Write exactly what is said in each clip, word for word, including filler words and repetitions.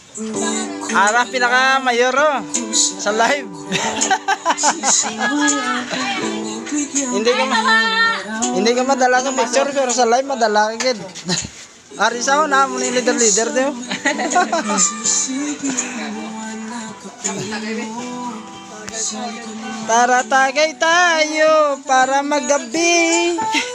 Ara pinaka mayor oh, sa live. Hindi ka hindi ka madala sa picture pero sa live madala ka gid. Ari sa na mo ni leader leader daw. Tara tagay tayo para maggabi.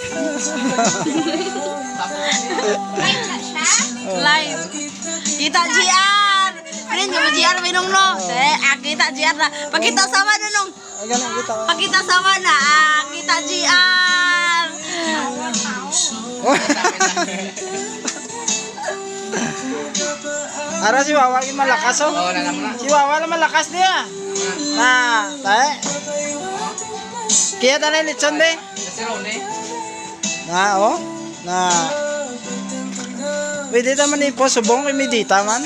Live. Kita G R. Friend, yung G R minong no. Eh, ah, kita G R na. Pagkita sama na nung. Pagkita sama na. Ah, kita G R. Ara si Wawa yung malakas oh. Si Wawa na malakas niya. Nah, tayo. Kaya tanay litson de. Nah, oh. Nah. Pwede naman ipo subong kay medita man.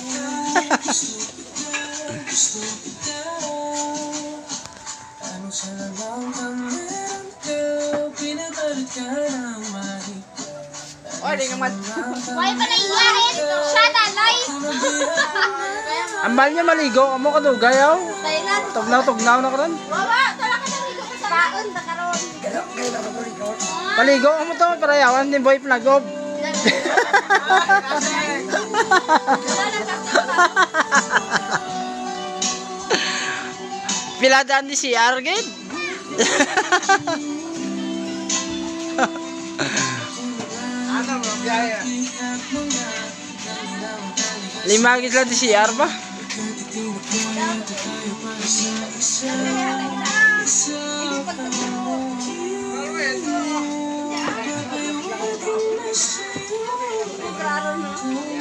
Oh, di naman. Why pa na iyahin? Siya na, live. Ambal niya maligo, amo ka dugay oh. Tugnaw-tugnaw na karon. Wawa, tala ka nang ligo sa baon na karon. Paligo amo to para yawan ni boy plagob. Piladaan di si Argid. Ano mo biaya? Lima gid lang di si Arba. Claro, no?